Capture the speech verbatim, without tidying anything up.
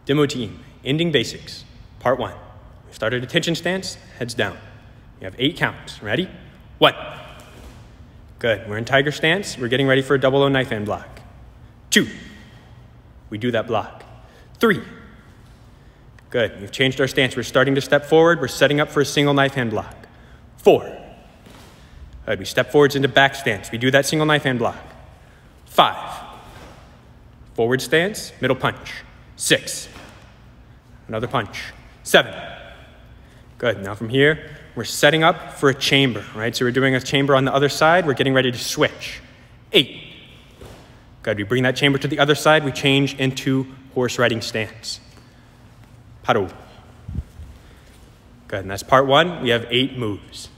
Demo team, ending basics, part one. We started attention stance, heads down. You have eight counts. Ready? One. Good. We're in tiger stance. We're getting ready for a double O knife hand block. Two. We do that block. Three. Good. We've changed our stance. We're starting to step forward. We're setting up for a single knife hand block. Four. Good. We step forwards into back stance. We do that single knife hand block. Five. Forward stance, middle punch. Six. Another punch. Seven. Good. Now from here, we're setting up for a chamber, right? So we're doing a chamber on the other side. We're getting ready to switch. Eight. Good. We bring that chamber to the other side. We change into horse riding stance. Paro. Good. And that's part one. We have eight moves.